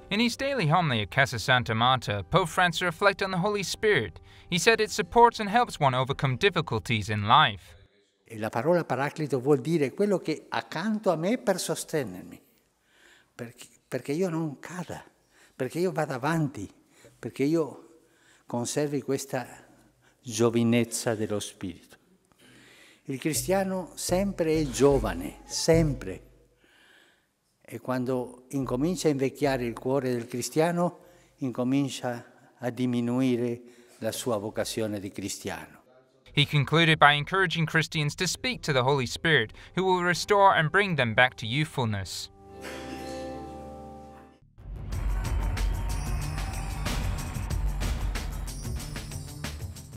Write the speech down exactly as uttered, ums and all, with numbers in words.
In his daily homily at Casa Santa Marta, Pope Francis reflected on the Holy Spirit. He said it supports and helps one overcome difficulties in life. E la parola paraclito vuol dire quello che accanto a me per sostenermi, perché, perché io non cada, perché io vada avanti, perché io conservi questa giovinezza dello spirito. Il cristiano sempre è giovane, sempre. E quando incomincia a invecchiare il cuore del cristiano, incomincia a diminuire la sua vocazione di cristiano. He concluded by encouraging Christians to speak to the Holy Spirit, who will restore and bring them back to youthfulness.